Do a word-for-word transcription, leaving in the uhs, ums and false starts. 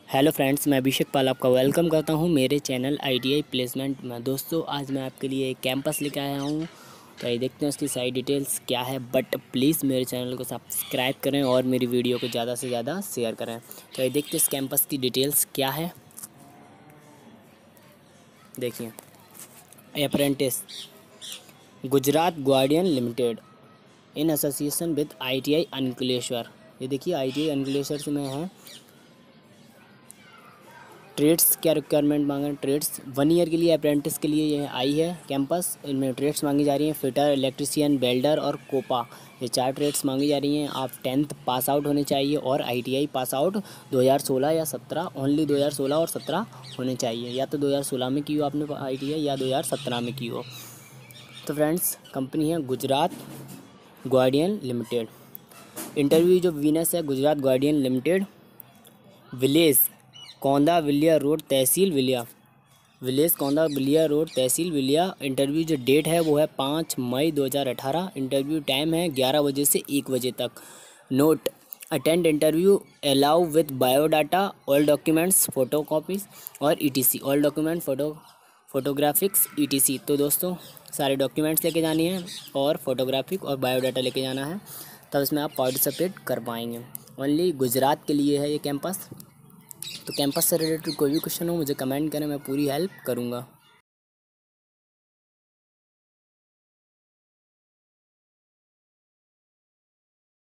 Hello friends, मैं अभिषेक पाल आपका welcome करता हूं मेरे चैनल आईटीआई प्लेसमेंट में। दोस्तों, आज मैं आपके लिए एक कैंपस लेकर आया हूं। तो ये देखते हैं उसकी सारी डिटेल्स क्या है। बट प्लीज़ मेरे चैनल को सब्सक्राइब करें और मेरी वीडियो को ज़्यादा से ज़्यादा शेयर करें। तो ये देखते हैं इस कैंपस की डिटेल्स क्या है। देखिए, apprentice Gujarat Guardian Limited in association with ITI Ankleshwar. ये देखिए, आईटीआई अंकलेश्वर से मैं है। ट्रेड्स क्या रिक्वायरमेंट मांगे, ट्रेड्स वन ईयर के लिए अप्रेंटिस के लिए ये आई है कैंपस। इनमें ट्रेड्स मांगी जा रही हैं फिटर, इलेक्ट्रिशियन, वेल्डर और कोपा। ये चार ट्रेड्स मांगी जा रही हैं। आप टेंथ पास आउट होने चाहिए और आईटीआई पास आउट दो हज़ार सोलह या सत्रह, ओनली दो हज़ार सोलह और सत्रह होने चाहिए। या तो दो हज़ार सोलह में की हो आपने आईटीआई या दो हज़ार सत्रह में की हो। तो फ्रेंड्स, कंपनी है गुजरात गार्डियन लिमिटेड। इंटरव्यू जो विनर्स है Gujarat Guardian Limited, village Kaunda Viliya road, तहसील विलिया, विलेज कौंदा विलिया रोड, तहसील विलिया। इंटरव्यू जो डेट है वो है पाँच मई दो हज़ार अठारह। इंटरव्यू टाइम है ग्यारह बजे से एक बजे तक। Note: attend interview allow with biodata, all documents, photo copies और ETC, all document, photo photographics ETC. तो दोस्तों, सारे डॉक्यूमेंट्स लेके जानी है और फोटोग्राफिक और बायोडाटा लेके जाना है, तब इसमें आप पार्टिसिपेट कर पाएंगे। ओनली गुजरात के लिए है ये कैंपस। तो कैंपस से रिलेटेड कोई भी क्वेश्चन हो मुझे कमेंट करें, मैं पूरी हेल्प करूँगा।